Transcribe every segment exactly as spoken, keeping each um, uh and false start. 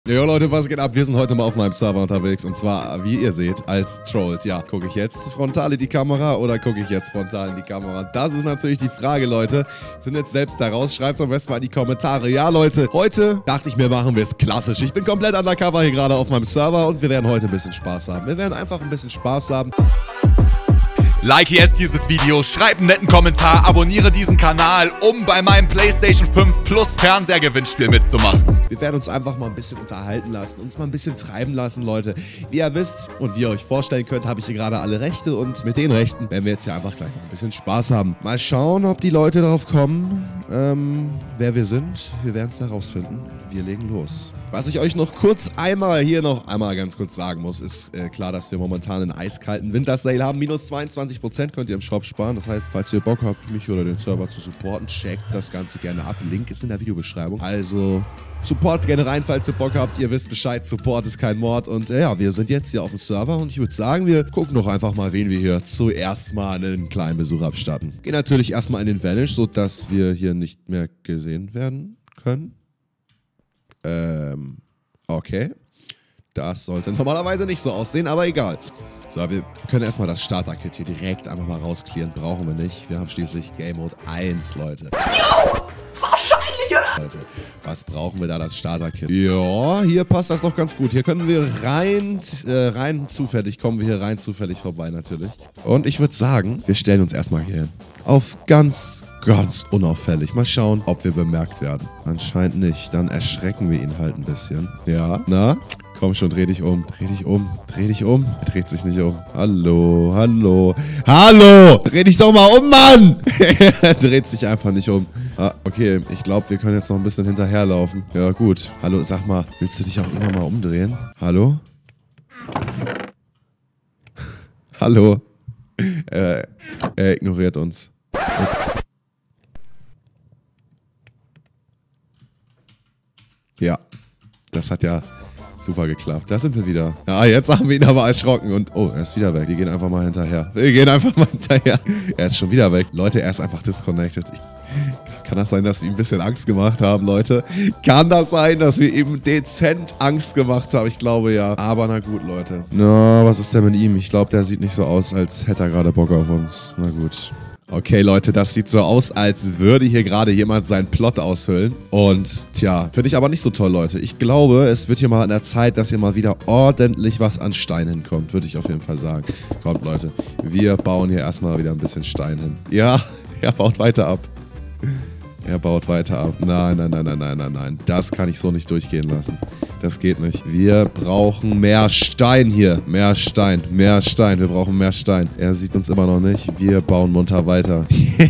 Jo Leute, was geht ab? Wir sind heute mal auf meinem Server unterwegs und zwar, wie ihr seht, als Trolls. Ja, gucke ich jetzt frontal in die Kamera oder gucke ich jetzt frontal in die Kamera? Das ist natürlich die Frage, Leute. Findet selbst heraus, schreibt es am besten mal in die Kommentare. Ja, Leute, heute dachte ich mir, machen wir es klassisch. Ich bin komplett undercover hier gerade auf meinem Server und wir werden heute ein bisschen Spaß haben. Wir werden einfach ein bisschen Spaß haben. Like jetzt dieses Video, schreib einen netten Kommentar, abonniere diesen Kanal, um bei meinem PlayStation fünf Plus Fernsehergewinnspiel mitzumachen. Wir werden uns einfach mal ein bisschen unterhalten lassen, uns mal ein bisschen treiben lassen, Leute. Wie ihr wisst und wie ihr euch vorstellen könnt, habe ich hier gerade alle Rechte und mit den Rechten werden wir jetzt hier einfach gleich mal ein bisschen Spaß haben. Mal schauen, ob die Leute darauf kommen, ähm, wer wir sind. Wir werden es herausfinden. Wir legen los. Was ich euch noch kurz einmal hier noch einmal ganz kurz sagen muss, ist äh, klar, dass wir momentan einen eiskalten Wintersale haben. Minus zweiundzwanzig Prozent könnt ihr im Shop sparen. Das heißt, falls ihr Bock habt, mich oder den Server zu supporten, checkt das Ganze gerne ab. Link ist in der Videobeschreibung. Also Support gerne rein, falls ihr Bock habt. Ihr wisst Bescheid, Support ist kein Mord. Und äh, ja, wir sind jetzt hier auf dem Server und ich würde sagen, wir gucken doch einfach mal, wen wir hier zuerst mal einen kleinen Besuch abstatten. Gehen natürlich erstmal in den Vanish, sodass wir hier nicht mehr gesehen werden können. Ähm, okay. Das sollte normalerweise nicht so aussehen, aber egal. So, wir können erstmal das Starter-Kit hier direkt einfach mal rausclearen. Brauchen wir nicht. Wir haben schließlich Game Mode eins, Leute. Jo! Wahrscheinlich, oder? Leute, was brauchen wir da, das Starter-Kit? Ja, hier passt das doch ganz gut. Hier können wir rein, äh, rein zufällig, kommen wir hier rein zufällig vorbei natürlich. Und ich würde sagen, wir stellen uns erstmal hier hin. Auf ganz, ganz unauffällig. Mal schauen, ob wir bemerkt werden. Anscheinend nicht. Dann erschrecken wir ihn halt ein bisschen. Ja, na? Komm schon, dreh dich um. Dreh dich um. Dreh dich um. Er dreht sich nicht um. Hallo, hallo. Hallo! Dreh dich doch mal um, Mann! Er dreht sich einfach nicht um. Ah, okay. Ich glaube, wir können jetzt noch ein bisschen hinterherlaufen. Ja, gut. Hallo, sag mal, willst du dich auch immer mal umdrehen? Hallo? Hallo? Er, er ignoriert uns. Ja, das hat ja super geklappt. Da sind wir wieder. Ja, jetzt haben wir ihn aber erschrocken und... Oh, er ist wieder weg. Wir gehen einfach mal hinterher. Wir gehen einfach mal hinterher. Er ist schon wieder weg. Leute, er ist einfach disconnected. Ich, kann das sein, dass wir ihm ein bisschen Angst gemacht haben, Leute? Kann das sein, dass wir ihm dezent Angst gemacht haben? Ich glaube ja. Aber na gut, Leute. Na, was ist denn mit ihm? Ich glaube, der sieht nicht so aus, als hätte er gerade Bock auf uns. Na gut. Okay, Leute, das sieht so aus, als würde hier gerade jemand seinen Plot aushüllen. Und tja, finde ich aber nicht so toll, Leute. Ich glaube, es wird hier mal an der Zeit, dass hier mal wieder ordentlich was an Stein hinkommt. Würde ich auf jeden Fall sagen. Kommt, Leute, wir bauen hier erstmal wieder ein bisschen Stein hin. Ja, er baut weiter ab. Er baut weiter ab. Nein, nein, nein, nein, nein, nein, nein. Das kann ich so nicht durchgehen lassen. Das geht nicht. Wir brauchen mehr Stein hier. Mehr Stein, mehr Stein. Wir brauchen mehr Stein. Er sieht uns immer noch nicht. Wir bauen munter weiter.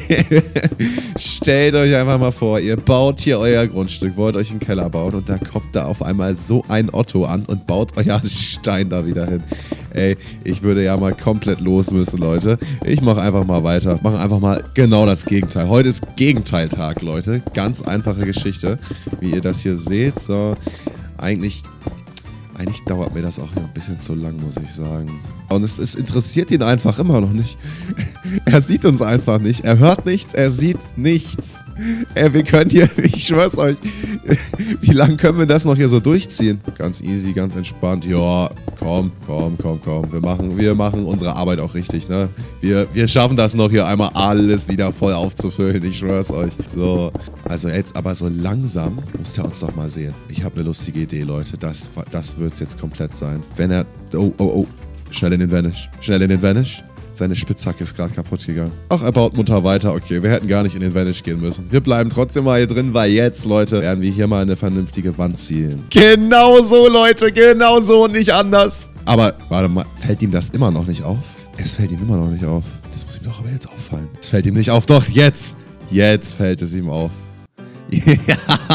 Stellt euch einfach mal vor, ihr baut hier euer Grundstück, wollt euch einen Keller bauen und da kommt da auf einmal so ein Otto an und baut euren Stein da wieder hin. Ey, ich würde ja mal komplett los müssen, Leute. Ich mache einfach mal weiter. Mache einfach mal genau das Gegenteil. Heute ist Gegenteiltag, Leute. Ganz einfache Geschichte, wie ihr das hier seht. So, eigentlich... Eigentlich dauert mir das auch ein bisschen zu lang, muss ich sagen. Und es, es interessiert ihn einfach immer noch nicht. Er sieht uns einfach nicht. Er hört nichts, er sieht nichts. Äh, wir können hier, ich schwör's euch, wie lange können wir das noch hier so durchziehen? Ganz easy, ganz entspannt. Ja, komm, komm, komm, komm. Wir machen, wir machen unsere Arbeit auch richtig, ne? Wir, wir schaffen das noch hier einmal alles wieder voll aufzufüllen, ich schwör's euch. So, also jetzt aber so langsam muss er uns doch mal sehen. Ich habe eine lustige Idee, Leute. Das, das wird's jetzt komplett sein. Wenn er... Oh, oh, oh. Schnell in den Vanish. Schnell in den Vanish. Seine Spitzhacke ist gerade kaputt gegangen. Ach, er baut munter weiter. Okay, wir hätten gar nicht in den Vanish gehen müssen. Wir bleiben trotzdem mal hier drin, weil jetzt, Leute, werden wir hier mal eine vernünftige Wand ziehen. Genau so, Leute. Genau so und nicht anders. Aber, warte mal, fällt ihm das immer noch nicht auf? Es fällt ihm immer noch nicht auf. Das muss ihm doch aber jetzt auffallen. Es fällt ihm nicht auf. Doch, jetzt. Jetzt fällt es ihm auf. Ja.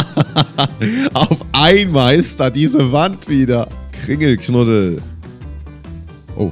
Auf einmal ist da diese Wand wieder. Kringelknuddel. Oh.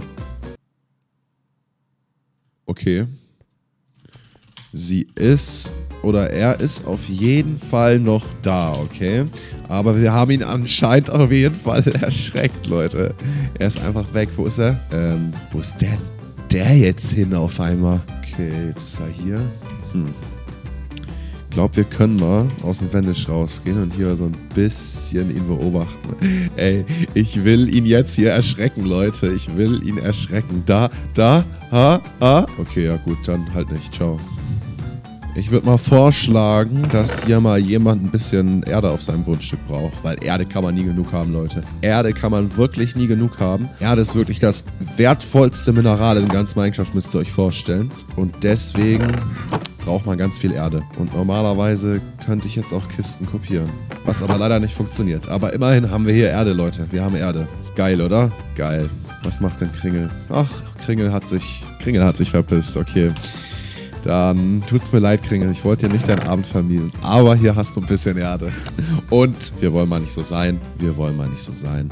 Okay. Sie ist, oder er ist auf jeden Fall noch da, okay? Aber wir haben ihn anscheinend auf jeden Fall erschreckt, Leute. Er ist einfach weg. Wo ist er? Ähm, wo ist denn der jetzt hin auf einmal? Okay, jetzt ist er hier. Hm. glaube, wir können mal aus dem Wendisch rausgehen und hier so ein bisschen ihn beobachten. Ey, ich will ihn jetzt hier erschrecken, Leute. Ich will ihn erschrecken. Da, da, ha, ha. Okay, ja gut, dann halt nicht. Ciao. Ich würde mal vorschlagen, dass hier mal jemand ein bisschen Erde auf seinem Grundstück braucht. Weil Erde kann man nie genug haben, Leute. Erde kann man wirklich nie genug haben. Erde ist wirklich das wertvollste Mineral in ganz Minecraft, müsst ihr euch vorstellen. Und deswegen braucht man ganz viel Erde. Und normalerweise könnte ich jetzt auch Kisten kopieren. Was aber leider nicht funktioniert. Aber immerhin haben wir hier Erde, Leute. Wir haben Erde. Geil, oder? Geil. Was macht denn Kringel? Ach, Kringel hat sich... Kringel hat sich verpisst. Okay. Dann tut's mir leid, Kringel. Ich wollte dir nicht deinen Abend vermiesen. Aber hier hast du ein bisschen Erde. Und wir wollen mal nicht so sein. Wir wollen mal nicht so sein.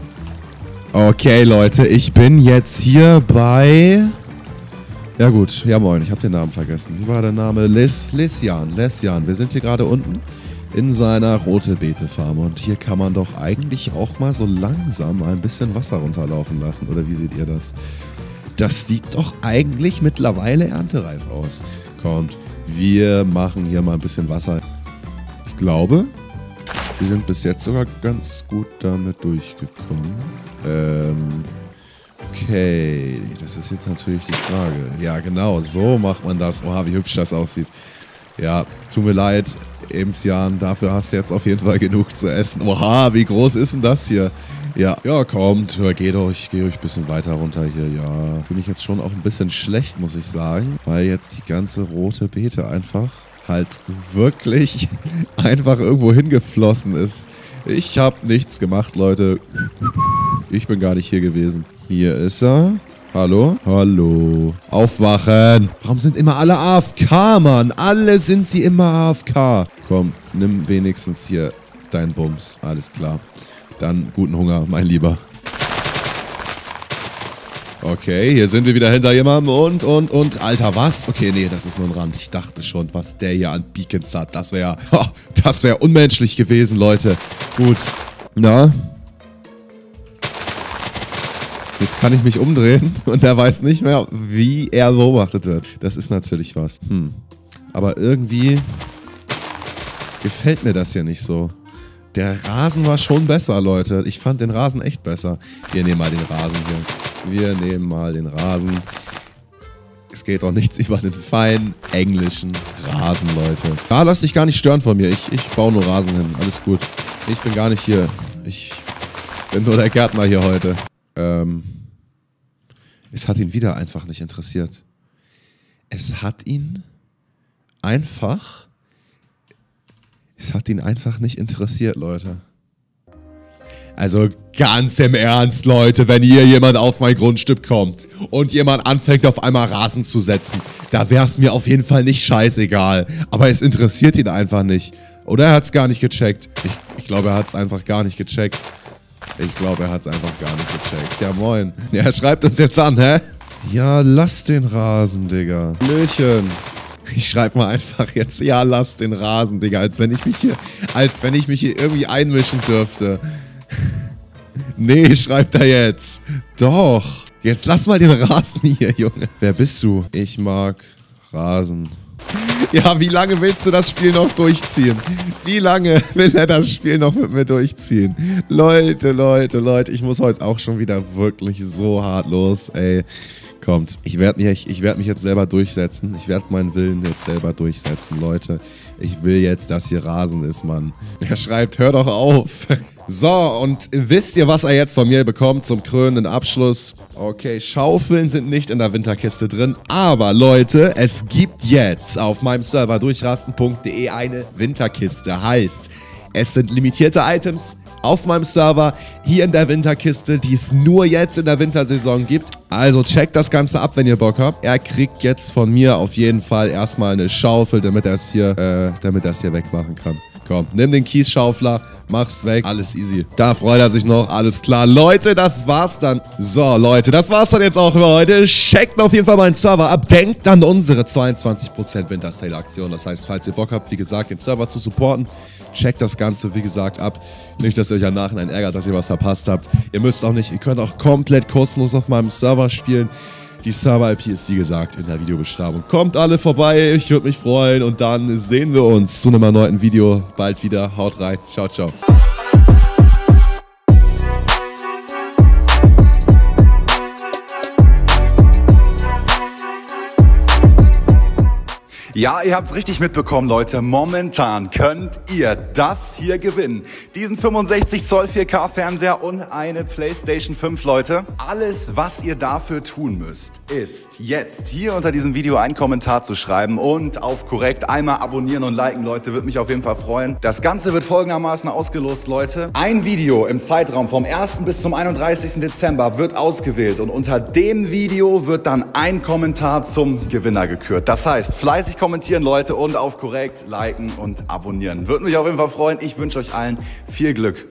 Okay, Leute. Ich bin jetzt hier bei... Ja gut. Ja moin. Ich habe den Namen vergessen. Wie war der Name? Les, Lesjan. Lesjan. Wir sind hier gerade unten in seiner rote Beete-Farm. Und hier kann man doch eigentlich auch mal so langsam mal ein bisschen Wasser runterlaufen lassen. Oder wie seht ihr das? Das sieht doch eigentlich mittlerweile erntereif aus. Kommt, wir machen hier mal ein bisschen Wasser. Ich glaube, wir sind bis jetzt sogar ganz gut damit durchgekommen. Ähm, okay, das ist jetzt natürlich die Frage. Ja, genau, so macht man das. Oha, wie hübsch das aussieht. Ja, tut mir leid, Emsjan, dafür hast du jetzt auf jeden Fall genug zu essen. Oha, wie groß ist denn das hier? Ja, ja, kommt, geht euch, geht euch ein bisschen weiter runter hier, ja. Fühle mich jetzt schon auch ein bisschen schlecht, muss ich sagen, weil jetzt die ganze rote Beete einfach halt wirklich einfach irgendwo hingeflossen ist. Ich habe nichts gemacht, Leute. Ich bin gar nicht hier gewesen. Hier ist er. Hallo? Hallo. Aufwachen. Warum sind immer alle A F K, Mann? Alle sind sie immer A F K. Komm, nimm wenigstens hier deinen Bums. Alles klar. Dann guten Hunger, mein Lieber. Okay, hier sind wir wieder hinter jemandem und, und, und. Alter, was? Okay, nee, das ist nur ein Rand. Ich dachte schon, was der hier an Beacons hat. Das wäre, oh, das wäre unmenschlich gewesen, Leute. Gut. Na? Jetzt kann ich mich umdrehen und er weiß nicht mehr, wie er beobachtet wird. Das ist natürlich was. Hm. Aber irgendwie gefällt mir das hier nicht so. Der Rasen war schon besser, Leute. Ich fand den Rasen echt besser. Wir nehmen mal den Rasen hier. Wir nehmen mal den Rasen. Es geht doch nichts über den feinen englischen Rasen, Leute. Ah, lass dich gar nicht stören von mir. Ich, ich baue nur Rasen hin. Alles gut. Ich bin gar nicht hier. Ich bin nur der Gärtner hier heute. Ähm, es hat ihn wieder einfach nicht interessiert. Es hat ihn einfach... Es hat ihn einfach nicht interessiert, Leute. Also ganz im Ernst, Leute, wenn hier jemand auf mein Grundstück kommt und jemand anfängt auf einmal Rasen zu setzen, da wäre es mir auf jeden Fall nicht scheißegal. Aber es interessiert ihn einfach nicht. Oder er hat es gar nicht gecheckt. Ich, ich glaube, er hat es einfach gar nicht gecheckt. Ich glaube, er hat es einfach gar nicht gecheckt. Ja, moin. Ja, er schreibt uns jetzt an, hä? Ja, lass den Rasen, Digga. Blöchen. Ich schreibe mal einfach jetzt, ja, lass den Rasen, Digga, als wenn ich mich hier, als wenn ich mich hier irgendwie einmischen dürfte. Nee, schreibt er jetzt. Doch. Jetzt lass mal den Rasen hier, Junge. Wer bist du? Ich mag Rasen. Ja, wie lange willst du das Spiel noch durchziehen? Wie lange will er das Spiel noch mit mir durchziehen? Leute, Leute, Leute, ich muss heute auch schon wieder wirklich so hart los, ey. Kommt, ich werde mich, ich werd mich jetzt selber durchsetzen. Ich werde meinen Willen jetzt selber durchsetzen, Leute. Ich will jetzt, dass hier Rasen ist, Mann. Er schreibt, hör doch auf. So, und wisst ihr, was er jetzt von mir bekommt zum krönenden Abschluss? Okay, Schaufeln sind nicht in der Winterkiste drin, aber Leute, es gibt jetzt auf meinem Server durchrasten punkt de eine Winterkiste. Heißt, es sind limitierte Items auf meinem Server hier in der Winterkiste, die es nur jetzt in der Wintersaison gibt. Also checkt das Ganze ab, wenn ihr Bock habt. Er kriegt jetzt von mir auf jeden Fall erstmal eine Schaufel, damit er es hier, äh, damit er es hier wegmachen kann. Komm, nimm den Kiesschaufler, mach's weg, alles easy. Da freut er sich noch, alles klar. Leute, das war's dann. So, Leute, das war's dann jetzt auch für heute. Checkt auf jeden Fall meinen Server ab. Denkt an unsere zweiundzwanzig Prozent Winter-Sale-Aktion. Das heißt, falls ihr Bock habt, wie gesagt, den Server zu supporten, checkt das Ganze, wie gesagt, ab. Nicht, dass ihr euch am Nachhinein ärgert, dass ihr was verpasst habt. Ihr müsst auch nicht, ihr könnt auch komplett kostenlos auf meinem Server spielen. Die Server-I P ist wie gesagt in der Videobeschreibung. Kommt alle vorbei, ich würde mich freuen und dann sehen wir uns zu einem erneuten Video bald wieder. Haut rein, ciao, ciao. Ja, ihr habt's richtig mitbekommen, Leute. Momentan könnt ihr das hier gewinnen. Diesen fünfundsechzig Zoll vier K Fernseher und eine PlayStation fünf, Leute. Alles, was ihr dafür tun müsst, ist jetzt hier unter diesem Video einen Kommentar zu schreiben und auf korrekt einmal abonnieren und liken, Leute. Würde mich auf jeden Fall freuen. Das Ganze wird folgendermaßen ausgelost, Leute. Ein Video im Zeitraum vom ersten bis zum einunddreißigsten Dezember wird ausgewählt und unter dem Video wird dann ein Kommentar zum Gewinner gekürt. Das heißt, fleißig kommentieren, Leute, und auf korrekt liken und abonnieren. Würde mich auf jeden Fall freuen. Ich wünsche euch allen viel Glück.